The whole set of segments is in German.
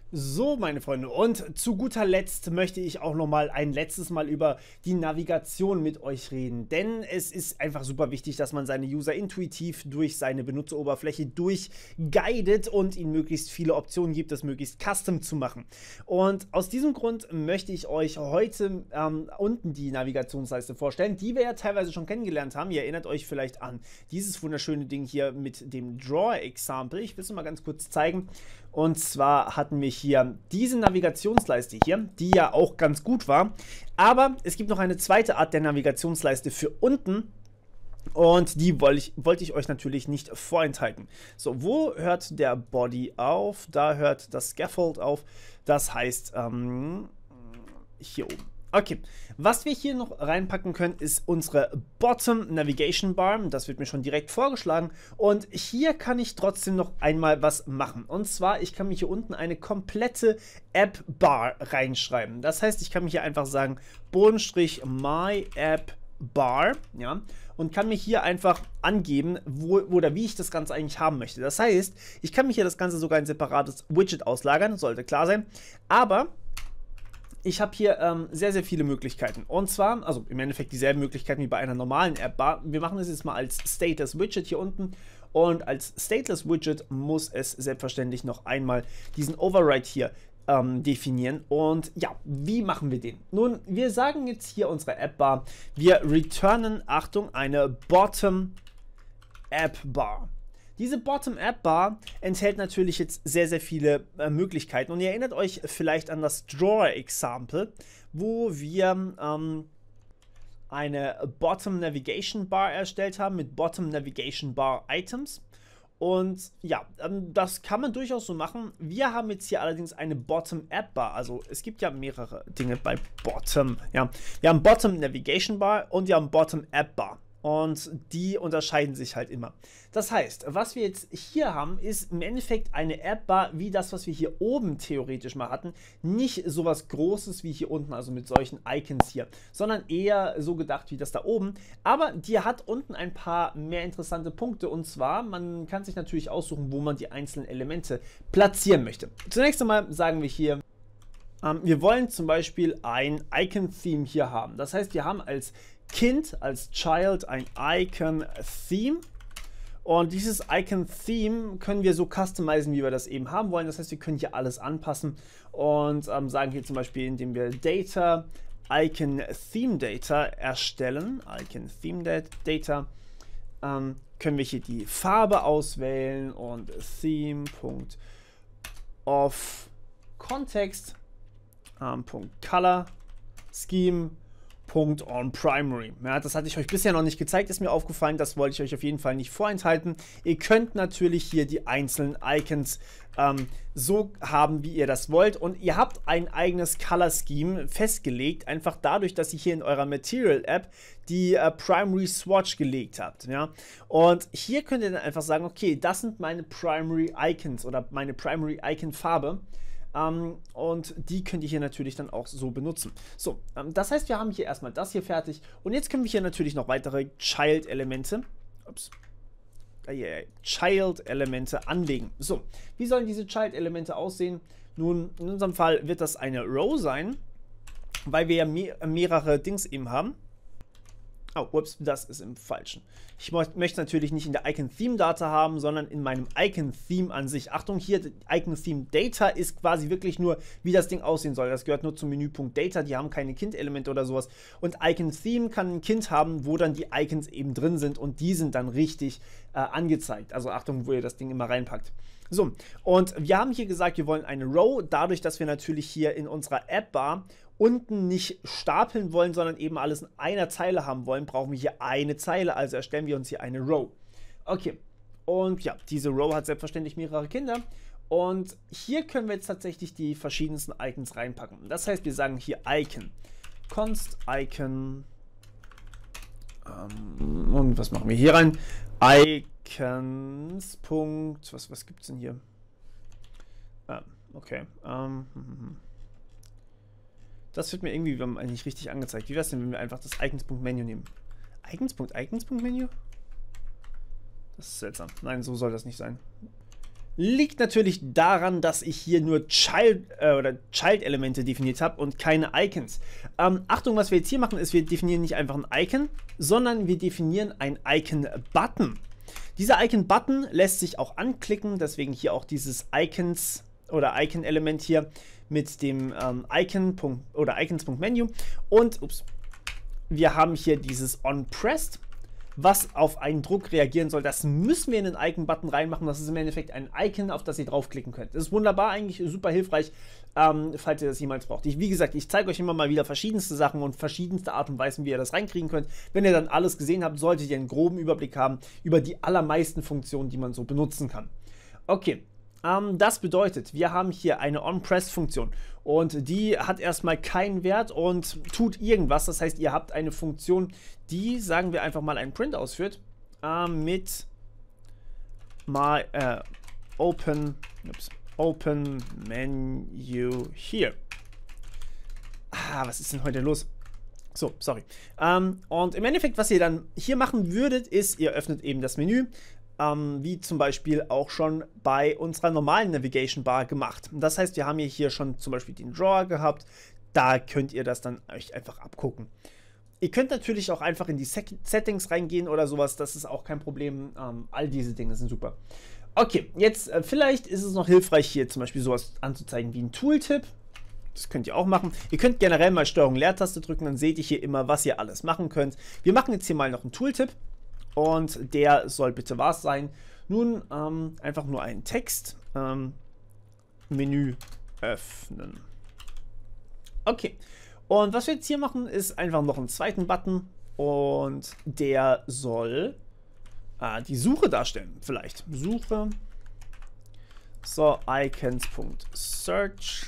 So, meine Freunde, und zu guter Letzt möchte ich auch noch mal ein letztes Mal über die Navigation mit euch reden, denn es ist einfach super wichtig, dass man seine User intuitiv durch seine Benutzeroberfläche durchguidet und ihnen möglichst viele Optionen gibt, das möglichst custom zu machen. Und aus diesem Grund möchte ich euch heute unten die Navigationsleiste vorstellen, die wir ja teilweise schon kennengelernt haben. Ihr erinnert euch vielleicht an dieses wunderschöne Ding hier mit dem Drawer-Example. Ich will es mal ganz kurz zeigen. Und zwar hatten wir hier diese Navigationsleiste hier, die ja auch ganz gut war. Aber es gibt noch eine zweite Art der Navigationsleiste für unten. Und die wollte ich euch natürlich nicht vorenthalten. So, wo hört der Body auf? Da hört das Scaffold auf. Das heißt, hier oben. Okay, was wir hier noch reinpacken können, ist unsere Bottom Navigation Bar. Das wird mir schon direkt vorgeschlagen. Und hier kann ich trotzdem noch einmal was machen. Und zwar, ich kann mir hier unten eine komplette App Bar reinschreiben. Das heißt, ich kann mir hier einfach sagen, Bodenstrich My App Bar, ja, und kann mir hier einfach angeben, wo oder wie ich das Ganze eigentlich haben möchte. Das heißt, ich kann mir hier das Ganze sogar ein separates Widget auslagern, sollte klar sein. Aber ich habe hier sehr, sehr viele Möglichkeiten. Und zwar, also im Endeffekt dieselben Möglichkeiten wie bei einer normalen App-Bar. Wir machen das jetzt mal als Status-Widget hier unten. Und als Stateless-Widget muss es selbstverständlich noch einmal diesen Override hier definieren. Und ja, wie machen wir den? Nun, wir sagen jetzt hier unsere App-Bar, wir returnen, Achtung, eine Bottom-App-Bar. Diese Bottom-App-Bar enthält natürlich jetzt sehr, sehr viele Möglichkeiten. Und ihr erinnert euch vielleicht an das Drawer-Example, wo wir eine Bottom-Navigation-Bar erstellt haben mit Bottom-Navigation-Bar-Items. Und ja, das kann man durchaus so machen. Wir haben jetzt hier allerdings eine Bottom-App-Bar. Also es gibt ja mehrere Dinge bei Bottom. Ja, wir haben Bottom-Navigation-Bar und wir haben Bottom-App-Bar. Und die unterscheiden sich halt immer. Das heißt, was wir jetzt hier haben, ist im Endeffekt eine App-Bar wie das, was wir hier oben theoretisch mal hatten. Nicht sowas Großes wie hier unten, also mit solchen Icons hier, sondern eher so gedacht wie das da oben. Aber die hat unten ein paar mehr interessante Punkte. Und zwar, man kann sich natürlich aussuchen, wo man die einzelnen Elemente platzieren möchte. Zunächst einmal sagen wir hier, wir wollen zum Beispiel ein Icon-Theme hier haben. Das heißt, wir haben als Kind, als Child ein Icon-Theme. Und dieses Icon-Theme können wir so customizen, wie wir das eben haben wollen. Das heißt, wir können hier alles anpassen und sagen hier zum Beispiel, indem wir Data, Icon-Theme Data erstellen, Icon-Theme Data, können wir hier die Farbe auswählen und Theme.of Context, Color, Scheme, on Primary. Ja, das hatte ich euch bisher noch nicht gezeigt, ist mir aufgefallen, das wollte ich euch auf jeden Fall nicht vorenthalten. Ihr könnt natürlich hier die einzelnen Icons so haben, wie ihr das wollt, und ihr habt ein eigenes Color Scheme festgelegt, einfach dadurch, dass ihr hier in eurer Material App die Primary Swatch gelegt habt. Ja? Und hier könnt ihr dann einfach sagen, okay, das sind meine Primary Icons oder meine Primary Icon Farbe. Und die könnt ihr hier natürlich dann auch so benutzen. So, das heißt, wir haben hier erstmal das hier fertig. Und jetzt können wir hier natürlich noch weitere Child-Elemente Child-Elemente anlegen. So, wie sollen diese Child-Elemente aussehen? Nun, in unserem Fall wird das eine Row sein, weil wir ja mehrere Dings eben haben. Oh, ups, das ist im Falschen. Ich möchte natürlich nicht in der Icon-Theme-Data haben, sondern in meinem Icon-Theme an sich. Achtung, hier, Icon-Theme-Data ist quasi wirklich nur, wie das Ding aussehen soll. Das gehört nur zum Menüpunkt Data, die haben keine Kind-Elemente oder sowas. Und Icon-Theme kann ein Kind haben, wo dann die Icons eben drin sind und die sind dann richtig angezeigt. Also Achtung, wo ihr das Ding immer reinpackt. So, und wir haben hier gesagt, wir wollen eine Row, dadurch, dass wir natürlich hier in unserer App-Bar unten nicht stapeln wollen, sondern eben alles in einer Zeile haben wollen, brauchen wir hier eine Zeile, also erstellen wir uns hier eine Row. Okay, und ja, diese Row hat selbstverständlich mehrere Kinder und hier können wir jetzt tatsächlich die verschiedensten Icons reinpacken. Das heißt, wir sagen hier Icon, const Icon, und was machen wir hier rein? Icons, Punkt, was gibt es denn hier? Okay, das wird mir irgendwie nicht richtig angezeigt. Wie wäre es denn, wenn wir einfach das Icons.Menu nehmen? Icons.Icons.Menu? Das ist seltsam. Nein, so soll das nicht sein. Liegt natürlich daran, dass ich hier nur Child-Elemente definiert habe und keine Icons. Achtung, was wir jetzt hier machen, ist, wir definieren nicht einfach ein Icon, sondern wir definieren ein Icon-Button. Dieser Icon-Button lässt sich auch anklicken, deswegen hier auch dieses Icons oder Icon-Element hier mit dem Icons.menu. Und wir haben hier dieses OnPressed, was auf einen Druck reagieren soll. Das müssen wir in den Icon-Button reinmachen. Das ist im Endeffekt ein Icon, auf das ihr draufklicken könnt. Das ist wunderbar, eigentlich super hilfreich, falls ihr das jemals braucht. Wie gesagt, ich zeige euch immer mal wieder verschiedenste Sachen und verschiedenste Art und Weisen, wie ihr das reinkriegen könnt. Wenn ihr dann alles gesehen habt, solltet ihr einen groben Überblick haben über die allermeisten Funktionen, die man so benutzen kann. Okay. Das bedeutet, wir haben hier eine OnPressed-Funktion und die hat erstmal keinen Wert und tut irgendwas. Das heißt, ihr habt eine Funktion, die, sagen wir einfach mal, einen Print ausführt mit Open Menu here. Was ist denn heute los? So, sorry. Und im Endeffekt, was ihr dann hier machen würdet, ist, ihr öffnet eben das Menü. Wie zum Beispiel auch schon bei unserer normalen Navigation Bar gemacht. Das heißt, wir haben hier schon zum Beispiel den Drawer gehabt. Da könnt ihr das dann euch einfach abgucken. Ihr könnt natürlich auch einfach in die Settings reingehen oder sowas. Das ist auch kein Problem. All diese Dinge sind super. Okay, jetzt vielleicht ist es noch hilfreich, hier zum Beispiel sowas anzuzeigen wie ein Tooltip. Das könnt ihr auch machen. Ihr könnt generell mal Steuerung-Leertaste drücken, dann seht ihr hier immer, was ihr alles machen könnt. Wir machen jetzt hier mal noch einen Tooltip. Und der soll bitte was sein. Nun einfach nur einen Text. Menü öffnen. Okay. Und was wir jetzt hier machen, ist einfach noch einen zweiten Button. Und der soll die Suche darstellen. Vielleicht. Suche. So, icons.search.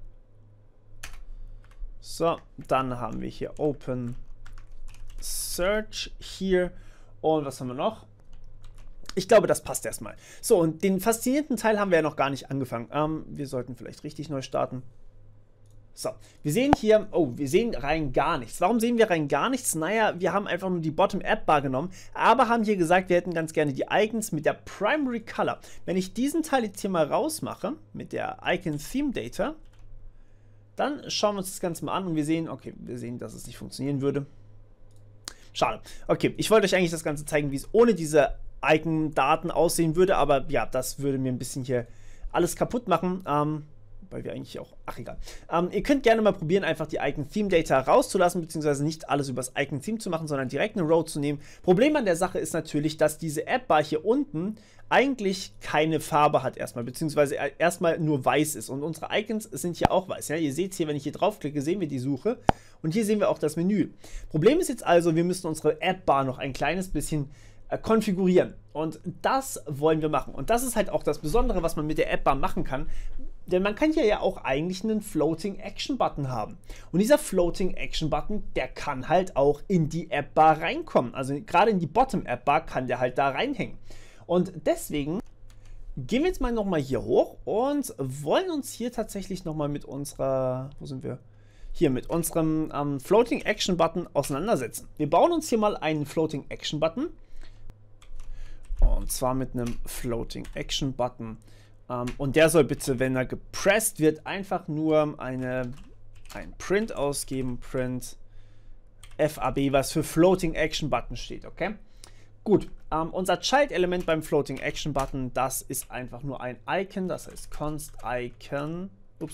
So, dann haben wir hier Open Search hier. Und was haben wir noch? Ich glaube, das passt erstmal. So, und den faszinierenden Teil haben wir ja noch gar nicht angefangen. Wir sollten vielleicht richtig neu starten. So, wir sehen hier, wir sehen rein gar nichts. Warum sehen wir rein gar nichts? Naja, wir haben einfach nur die Bottom-App-Bar genommen, aber haben hier gesagt, wir hätten ganz gerne die Icons mit der Primary Color. Wenn ich diesen Teil jetzt hier mal rausmache, mit der Icon Theme Data, dann schauen wir uns das Ganze mal an und wir sehen, okay, dass es nicht funktionieren würde. Schade. Okay, ich wollte euch eigentlich das Ganze zeigen, wie es ohne diese Icon-Daten aussehen würde, aber ja, das würde mir ein bisschen hier alles kaputt machen, weil wir eigentlich auch, egal. Ihr könnt gerne mal probieren, einfach die Icon-Theme-Data rauszulassen, beziehungsweise nicht alles übers Icon-Theme zu machen, sondern direkt eine Row zu nehmen. Problem an der Sache ist natürlich, dass diese App-Bar hier unten eigentlich keine Farbe hat erstmal, beziehungsweise erstmal nur weiß ist. Und unsere Icons sind hier auch weiß. Ja? Ihr seht hier, wenn ich hier draufklicke, sehen wir die Suche. Und hier sehen wir auch das Menü. Problem ist jetzt also, wir müssen unsere App-Bar noch ein kleines bisschen konfigurieren. Und das wollen wir machen. Und das ist halt auch das Besondere, was man mit der App-Bar machen kann. Denn man kann hier ja auch eigentlich einen Floating Action Button haben. Und dieser Floating Action Button, der kann halt auch in die App-Bar reinkommen. Also gerade in die Bottom App-Bar kann der halt da reinhängen. Und deswegen gehen wir jetzt mal nochmal hier hoch und wollen uns hier tatsächlich nochmal mit unserer, wo sind wir? Hier mit unserem Floating Action Button auseinandersetzen. Wir bauen uns hier mal einen Floating Action Button. Und zwar mit einem Floating Action Button. Und der soll bitte, wenn er gepresst wird, einfach nur ein Print ausgeben. Print FAB, was für Floating Action Button steht, okay? Gut, unser Child-Element beim Floating Action Button, das ist einfach nur ein Icon, das heißt const Icon,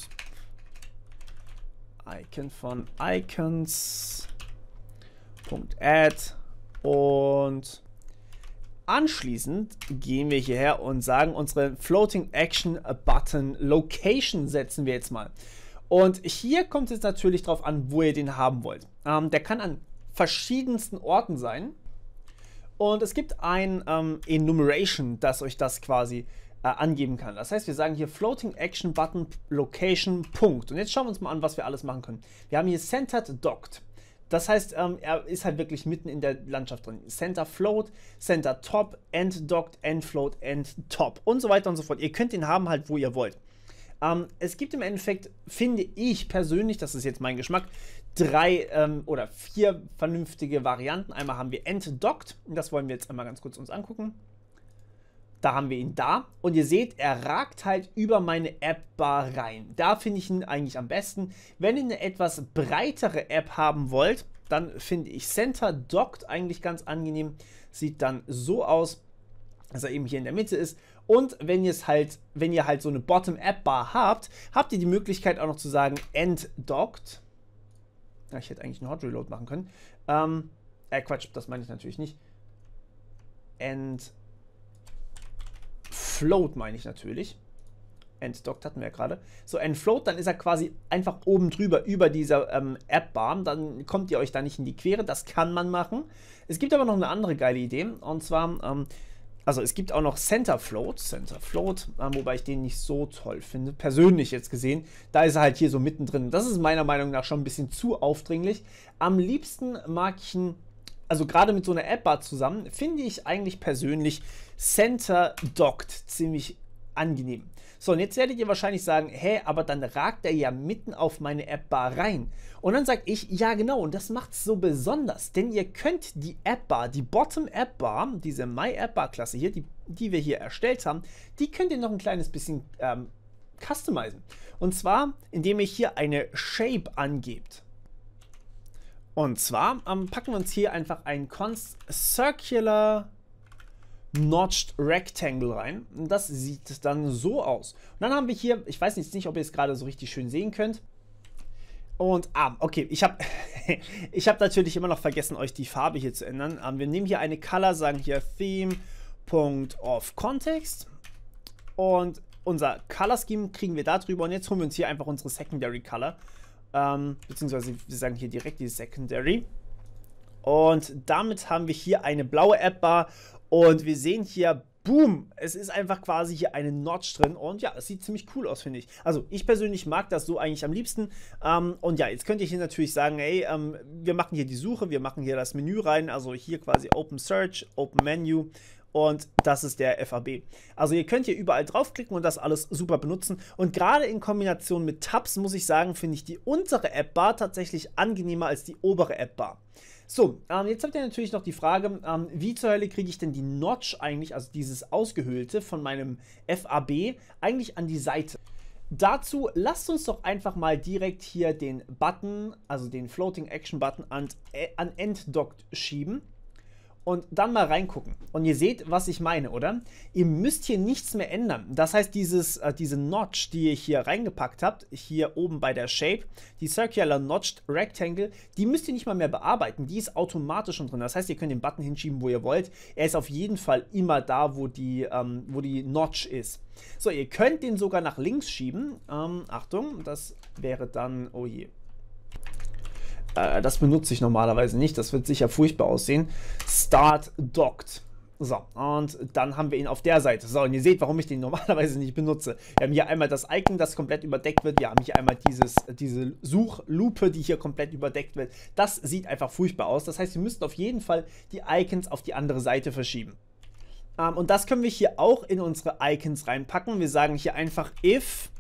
Icon von icons.add und anschließend gehen wir hierher und sagen, unsere Floating Action Button Location setzen wir jetzt mal. Und hier kommt es natürlich darauf an, wo ihr den haben wollt. Der kann an verschiedensten Orten sein. Und es gibt ein Enumeration, das euch das quasi angeben kann. Das heißt, wir sagen hier Floating Action Button Location Punkt. Und jetzt schauen wir uns mal an, was wir alles machen können. Wir haben hier Centered Docked. Das heißt, er ist halt wirklich mitten in der Landschaft drin. Center Float, Center Top, End Docked, End Float, End Top und so weiter und so fort. Ihr könnt ihn haben halt, wo ihr wollt. Es gibt im Endeffekt, finde ich persönlich, das ist jetzt mein Geschmack, 3 oder 4 vernünftige Varianten. Einmal haben wir End Docked, das wollen wir jetzt einmal ganz kurz uns angucken. Da haben wir ihn da und ihr seht, er ragt halt über meine App-Bar rein. Da finde ich ihn eigentlich am besten. Wenn ihr eine etwas breitere App haben wollt, dann finde ich Center Docked eigentlich ganz angenehm. Sieht dann so aus, dass er eben hier in der Mitte ist. Und wenn ihr halt so eine Bottom-App-Bar habt, habt ihr die Möglichkeit auch noch zu sagen End Docked. Ja, ich hätte eigentlich einen Hot Reload machen können. Quatsch, das meine ich natürlich nicht. End Float meine ich natürlich. Enddocked hatten wir ja gerade. So, Endfloat, dann ist er quasi einfach oben drüber, über dieser App-Bar. Dann kommt ihr euch da nicht in die Quere. Das kann man machen. Es gibt aber noch eine andere geile Idee. Und zwar, also es gibt auch noch Center Float, wobei ich den nicht so toll finde. Persönlich jetzt gesehen. Da ist er halt hier so mittendrin. Das ist meiner Meinung nach schon ein bisschen zu aufdringlich. Am liebsten mag ich ihn, also gerade mit so einer App-Bar zusammen, finde ich eigentlich persönlich Center Docked ziemlich angenehm. So, und jetzt werdet ihr wahrscheinlich sagen, hä, aber dann ragt er ja mitten auf meine App-Bar rein. Und dann sage ich, ja genau, und das macht es so besonders, denn ihr könnt die App-Bar, die Bottom-App-Bar, diese My-App-Bar-Klasse hier, die wir hier erstellt haben, die könnt ihr noch ein kleines bisschen customizen. Und zwar, indem ihr hier eine Shape angebt. Und zwar packen wir uns hier einfach ein Const Circular Notched Rectangle rein. Und das sieht dann so aus. Und dann haben wir hier, ich weiß jetzt nicht, ob ihr es gerade so richtig schön sehen könnt. Und, okay, ich habe natürlich immer noch vergessen, euch die Farbe hier zu ändern. Wir nehmen hier eine Color, sagen hier Theme.of_Context. Und unser Color Scheme kriegen wir da drüber. Und jetzt holen wir uns hier einfach unsere Secondary Color. Beziehungsweise wir sagen hier direkt die Secondary. Und damit haben wir hier eine blaue App-Bar. Und wir sehen hier, boom, es ist einfach quasi hier eine Notch drin. Und ja, es sieht ziemlich cool aus, finde ich. Also ich persönlich mag das so eigentlich am liebsten. Und ja, jetzt könnt ihr hier natürlich sagen, ey, wir machen hier die Suche, wir machen hier das Menü rein. Also hier quasi Open Search, Open Menu. Und das ist der FAB. Also ihr könnt hier überall draufklicken und das alles super benutzen. Und gerade in Kombination mit Tabs, muss ich sagen, finde ich die untere App-Bar tatsächlich angenehmer als die obere App-Bar. So, jetzt habt ihr natürlich noch die Frage, wie zur Hölle kriege ich denn die Notch eigentlich, also dieses Ausgehöhlte von meinem FAB, eigentlich an die Seite? Dazu lasst uns doch einfach mal direkt hier den Button, also den Floating Action Button an Enddocked schieben. Und dann mal reingucken. Und ihr seht, was ich meine, oder? Ihr müsst hier nichts mehr ändern. Das heißt, diese Notch, die ihr hier reingepackt habt, hier oben bei der Shape, die Circular Notched Rectangle, die müsst ihr nicht mal mehr bearbeiten. Die ist automatisch schon drin. Das heißt, ihr könnt den Button hinschieben, wo ihr wollt. Er ist auf jeden Fall immer da, wo die Notch ist. So, ihr könnt den sogar nach links schieben. Achtung, das wäre dann, oh je. Das benutze ich normalerweise nicht, das wird sicher furchtbar aussehen. Start Docked. So, und dann haben wir ihn auf der Seite. So, und ihr seht, warum ich den normalerweise nicht benutze. Wir haben hier einmal das Icon, das komplett überdeckt wird. Wir haben hier einmal diese Suchlupe, die hier komplett überdeckt wird. Das sieht einfach furchtbar aus. Das heißt, wir müssten auf jeden Fall die Icons auf die andere Seite verschieben. Und das können wir hier auch in unsere Icons reinpacken. Wir sagen hier einfach if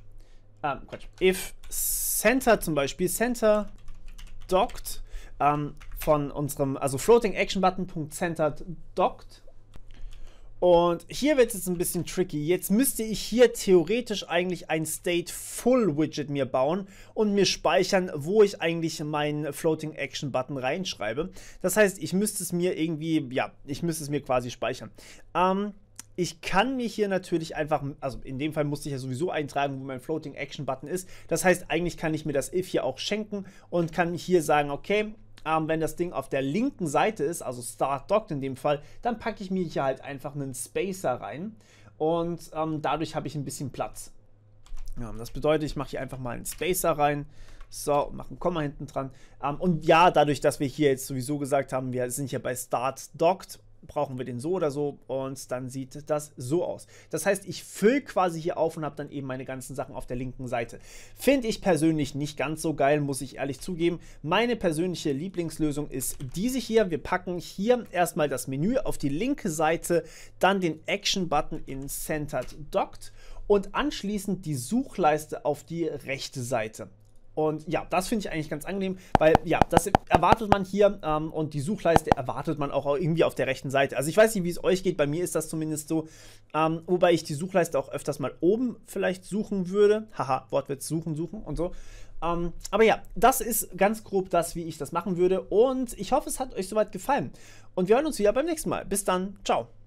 Center zum Beispiel, Center Docked von unserem, also Floating Action Button.centered Docked. Und hier wird es jetzt ein bisschen tricky. Jetzt müsste ich hier theoretisch eigentlich ein Stateful Widget mir bauen und mir speichern, wo ich eigentlich meinen Floating Action Button reinschreibe. Das heißt, ich müsste es mir irgendwie, ja, ich müsste es mir quasi speichern. Ich kann mir hier natürlich einfach, also in dem Fall musste ich ja sowieso eintragen, wo mein Floating Action Button ist. Das heißt, eigentlich kann ich mir das if hier auch schenken und kann hier sagen, okay, wenn das Ding auf der linken Seite ist, also Start Docked in dem Fall, dann packe ich mir hier halt einfach einen Spacer rein und dadurch habe ich ein bisschen Platz. Ja, das bedeutet, ich mache hier einfach mal einen Spacer rein. So, mache ein Komma hinten dran. Und ja, dadurch, dass wir hier jetzt sowieso gesagt haben, wir sind hier bei Start Docked, brauchen wir den so oder so und dann sieht das so aus. Das heißt, ich fülle quasi hier auf und habe dann eben meine ganzen Sachen auf der linken Seite. Finde ich persönlich nicht ganz so geil, muss ich ehrlich zugeben. Meine persönliche Lieblingslösung ist diese hier. Wir packen hier erstmal das Menü auf die linke Seite, dann den Action-Button in Centered Docked und anschließend die Suchleiste auf die rechte Seite. Und ja, das finde ich eigentlich ganz angenehm, weil ja, das erwartet man hier und die Suchleiste erwartet man auch irgendwie auf der rechten Seite. Also ich weiß nicht, wie es euch geht, bei mir ist das zumindest so, wobei ich die Suchleiste auch öfters mal oben vielleicht suchen würde. Haha, Wortwitz, suchen und so. Aber ja, das ist ganz grob das, wie ich das machen würde und ich hoffe, es hat euch soweit gefallen. Und wir hören uns wieder beim nächsten Mal. Bis dann, ciao.